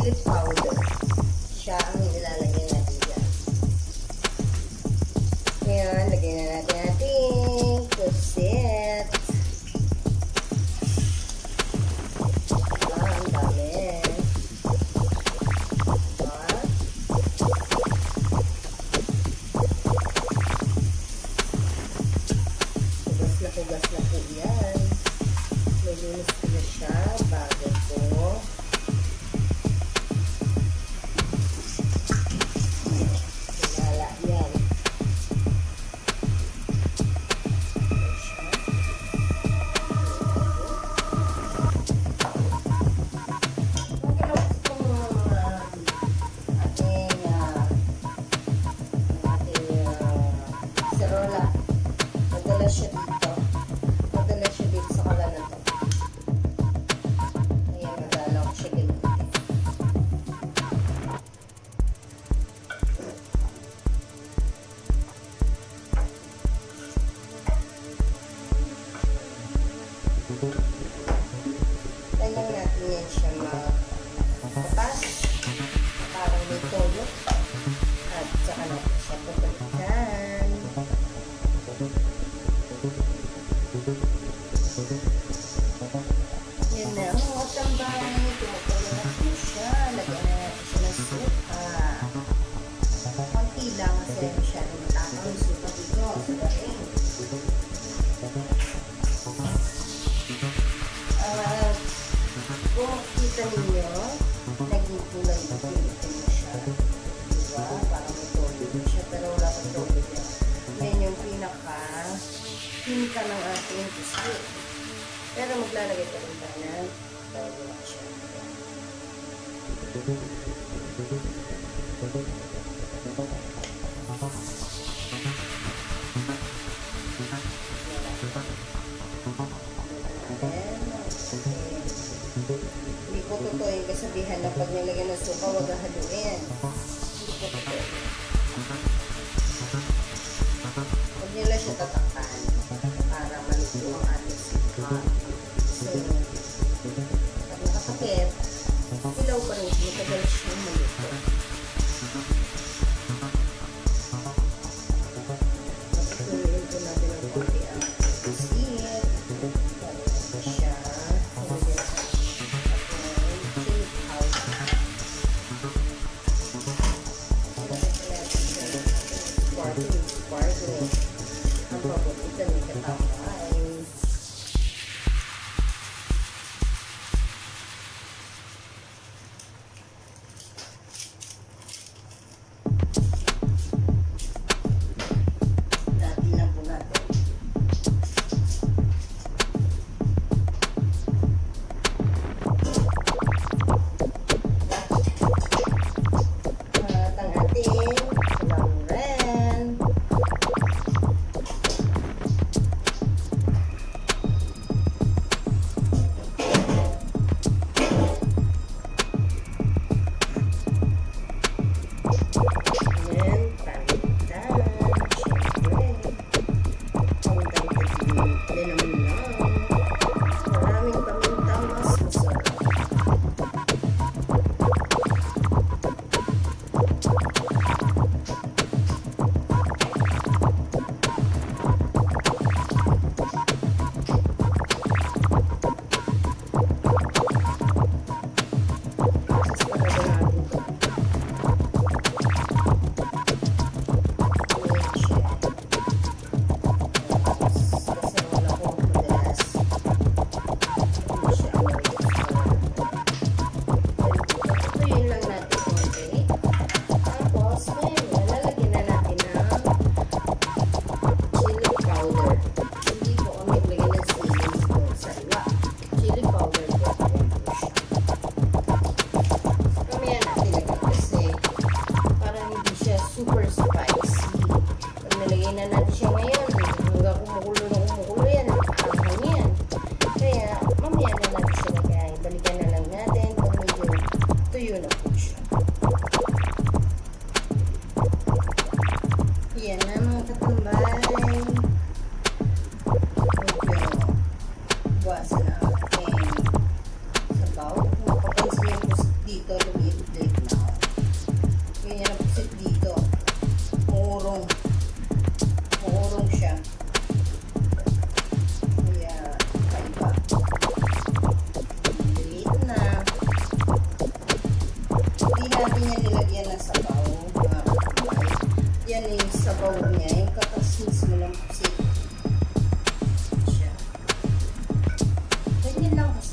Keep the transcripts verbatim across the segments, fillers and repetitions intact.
chili powder. Siya ang ilalagay natin dyan. Ngayon, lagay na natin ating pusit. Ang dami. Hugas na hugas na po yan. Malinis ko na siya bago ko ilala yan. Madala siya dito. Madala siya dito sa kalanan to. Ayan, madala ko siya dito. Ganyan natin yan siya makapas. Parang may toyo. At saka natin siya pupalitan. Yan na ang mga tambay. Tumutuloy natin siya. Lagyan na natin siya ng suka. Konti lang kasi masyadong matapang yung suka dito sa daing. At kung kita ninyo, naging kulay ito na siya. Diba? Parang may toyo siya pero wala pang toyo niya. Yan yung pinaka pinaka ng ating biscuit. Pero maglalagay pa rin tayo ng toyo na siya. Hindi ko totoo yung kasabihan na pag nilagyan ng suka, huwag haluin. Hindi ko totoo. Huwag nila siya tatakpan para maluto ang ating suka. So, pag nakapakit, ilaw pa rin siya, matagal siya maluto. Matutuloyin ko natin ang konti ang pusit. Kaya siya. Chili powder.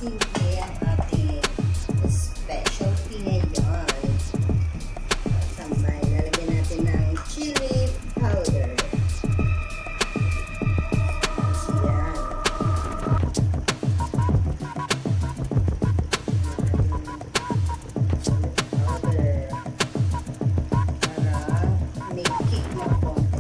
simple ang ating specialty ngayon. Tambay, lalagyan natin ng chili powder. Yan. Powder. Para may kick na konti.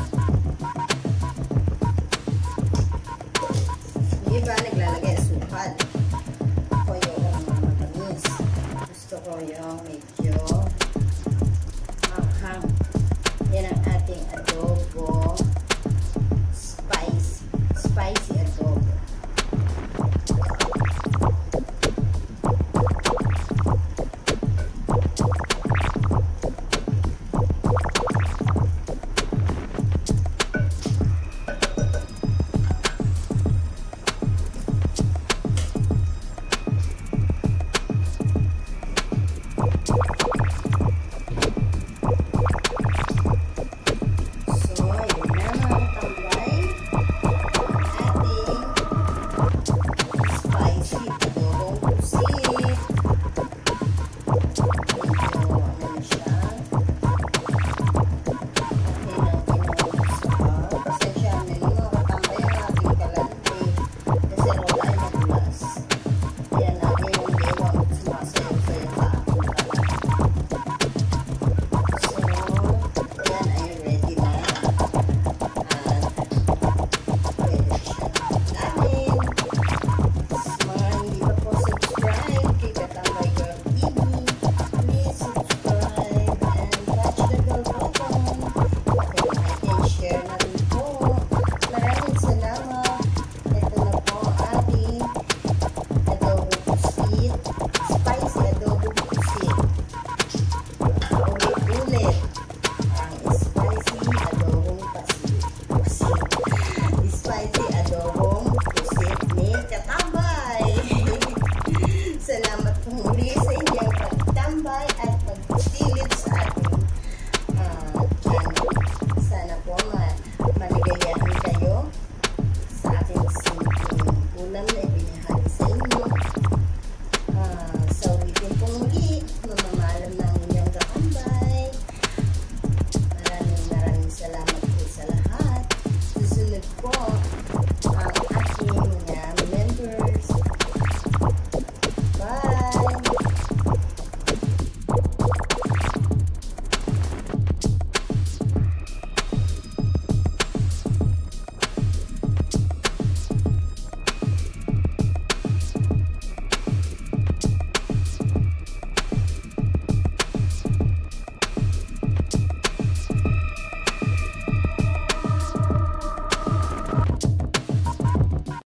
Yung iba naglalagay asukal. Ako yung matamis. Gusto ko yung medyo maghang. Yan ang ating adobo. Spicy. Spicy adobo. Salamat po muli sa inyong pagtambay at pagsilid sa ating uh, channel. Sana po ma maligayahin kayo sa ating simpleng ulam na ito.